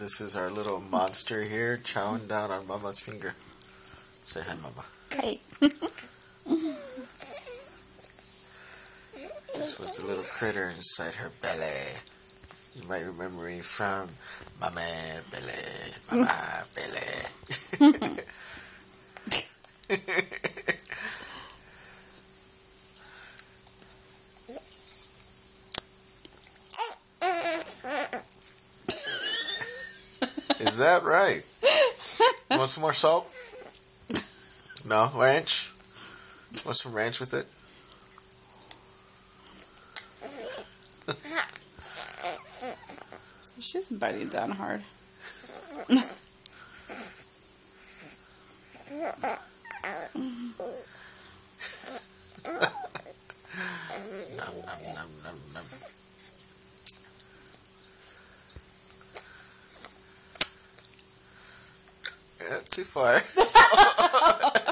This is our little monster here chowing down on Mama's finger. Say hi, Mama. Hey. This was the little critter inside her belly. You might remember me from Mama Belly, Mama Belly. Is that right? Want some more salt? No? Ranch? Want some ranch with it? She's biting down hard. Nom, nom, nom, nom, nom. Yeah, too far.